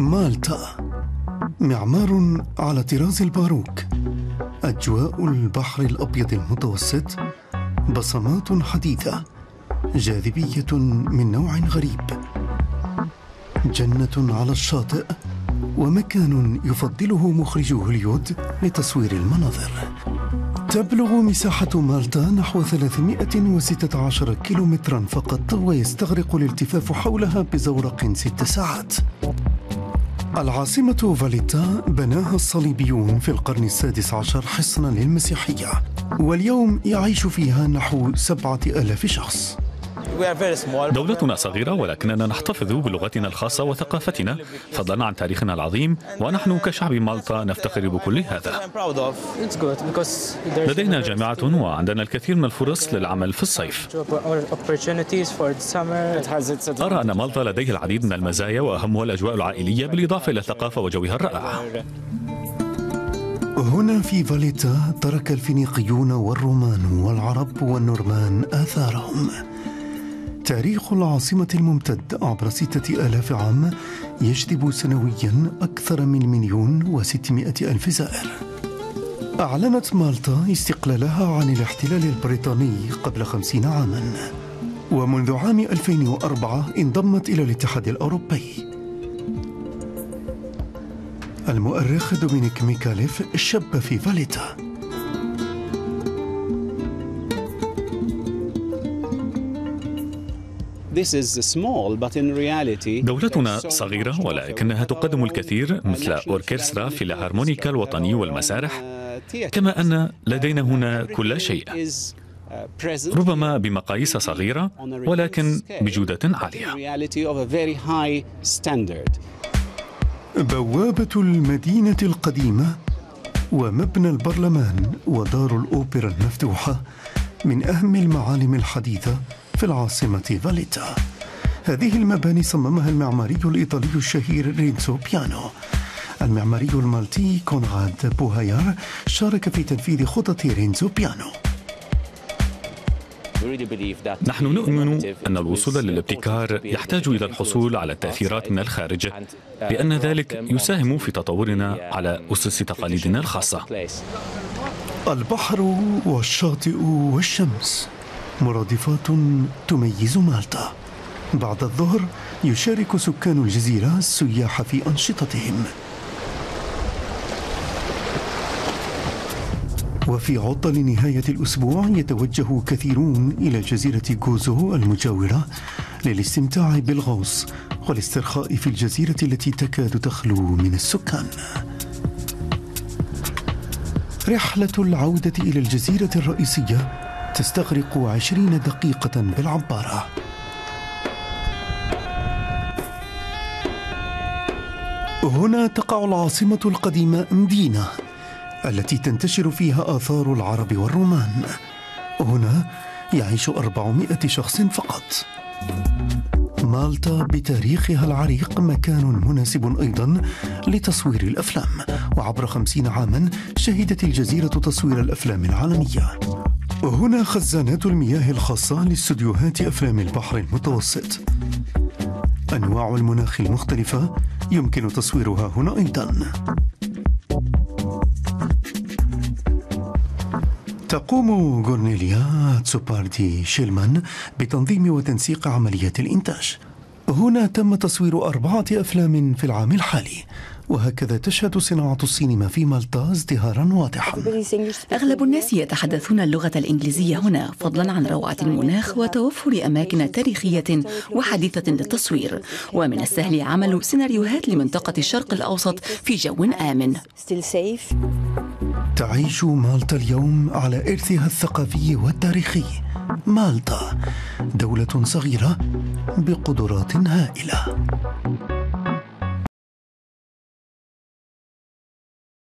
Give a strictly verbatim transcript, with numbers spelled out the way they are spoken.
مالطا، معمار على طراز الباروك، أجواء البحر الأبيض المتوسط، بصمات حديثة، جاذبية من نوع غريب، جنة على الشاطئ، ومكان يفضله مخرجو هوليوود لتصوير المناظر. تبلغ مساحة مالطا نحو ثلاثمائة وستة عشر كيلومترا فقط، ويستغرق الالتفاف حولها بزورق ست ساعات. العاصمة فاليتا بناها الصليبيون في القرن السادس عشر حصنا للمسيحية، واليوم يعيش فيها نحو سبعة آلاف شخص. دولتنا صغيرة، ولكننا نحتفظ بلغتنا الخاصة وثقافتنا فضلا عن تاريخنا العظيم، ونحن كشعب مالطا نفتخر بكل هذا. لدينا جامعة وعندنا الكثير من الفرص للعمل في الصيف. أرى أن مالطا لديها العديد من المزايا، وأهمها الأجواء العائلية بالإضافة إلى الثقافة وجوها الرائع. هنا في فاليتا ترك الفينيقيون والرومان والعرب والنورمان آثارهم. تاريخ العاصمة الممتد عبر ستة آلاف عام يجذب سنويا أكثر من مليون وستمائة ألف زائر. أعلنت مالطا استقلالها عن الاحتلال البريطاني قبل خمسين عاما، ومنذ عام ألفين وأربعة انضمت إلى الاتحاد الأوروبي. المؤرخ دومينيك ميكاليف شب في فاليتا. دولتنا صغيرة، ولكنها تقدم الكثير مثل أوركسترا فيلهارمونيكا الوطني والمسارح، كما أن لدينا هنا كل شيء، ربما بمقاييس صغيرة ولكن بجودة عالية. بوابة المدينة القديمة ومبنى البرلمان ودار الأوبرا المفتوحة من أهم المعالم الحديثة في العاصمة فاليتا. هذه المباني صممها المعماري الإيطالي الشهير رينزو بيانو. المعماري المالتي كونغاد بوهايار شارك في تنفيذ خطط رينزو بيانو. نحن نؤمن أن الوصول للابتكار يحتاج إلى الحصول على التأثيرات من الخارج، لأن ذلك يساهم في تطورنا على أسس تقاليدنا الخاصة. البحر والشاطئ والشمس مرادفات تميز مالطا. بعد الظهر يشارك سكان الجزيرة السياح في أنشطتهم. وفي عطل نهاية الأسبوع يتوجه كثيرون إلى جزيرة غوزو المجاورة للاستمتاع بالغوص والاسترخاء في الجزيرة التي تكاد تخلو من السكان. رحلة العودة إلى الجزيرة الرئيسية تستغرق عشرين دقيقة بالعبارة. هنا تقع العاصمة القديمة مدينة التي تنتشر فيها آثار العرب والرومان. هنا يعيش أربعمائة شخص فقط. مالطا بتاريخها العريق مكان مناسب أيضا لتصوير الأفلام، وعبر خمسين عاما شهدت الجزيرة تصوير الأفلام العالمية. هنا خزانات المياه الخاصة لاستوديوهات أفلام البحر المتوسط. أنواع المناخ المختلفة يمكن تصويرها هنا أيضا. تقوم غورنيليا تسوباردي شيلمان بتنظيم وتنسيق عمليات الإنتاج. هنا تم تصوير أربعة أفلام في العام الحالي، وهكذا تشهد صناعة السينما في مالطا ازدهارا واضحا. أغلب الناس يتحدثون اللغة الإنجليزية هنا، فضلا عن روعة المناخ وتوفر أماكن تاريخية وحديثة للتصوير، ومن السهل عمل سيناريوهات لمنطقة الشرق الأوسط في جو آمن. تعيش مالطا اليوم على إرثها الثقافي والتاريخي. مالطا دولة صغيرة بقدرات هائلة.